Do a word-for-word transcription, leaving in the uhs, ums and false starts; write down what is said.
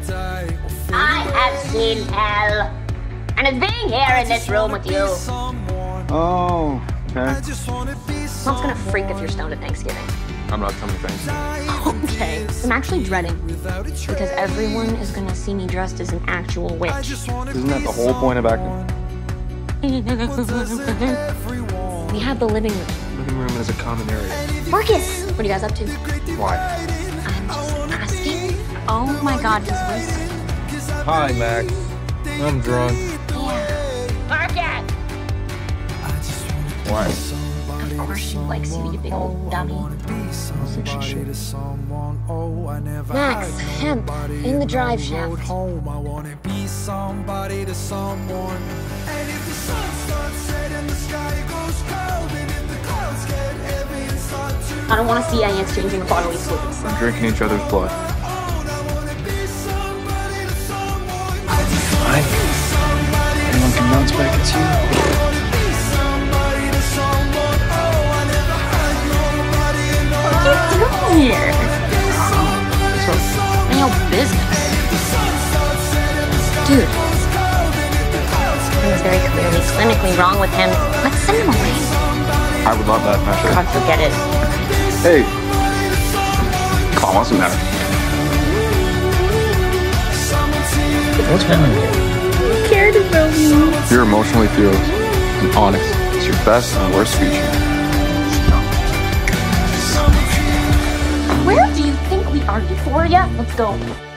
I have seen hell. And it's being here in this room with you. Oh, okay. Mom's gonna freak if you're stoned at Thanksgiving. I'm not coming Thanksgiving. Okay. I'm actually dreading. Because everyone is gonna see me dressed as an actual witch. Isn't that the whole point of acting? We have the living room. Living room is a common area. Marcus! What are you guys up to? Why? I'm just asking. Oh my god, he's wasted. Hi, Max. I'm drunk. Marcus! Why? Of course she likes you, you big old dummy. Max, hemp, in the drive shaft. I don't want to see any exchanging of bodily fluids. I'm drinking each other's blood. Fine. Anyone can bounce back, it's you. What are you doing here? None of your business. Dude. Something's very clearly clinically wrong with him. Let's send him away. I would love that, Patrick. God, forget it. Hey. Come on, what's the matter? What's wrong with you? Who cared about me? You're emotionally fearless and honest. It's your best and worst feature. Where do you think we are, Euphoria? Let's go.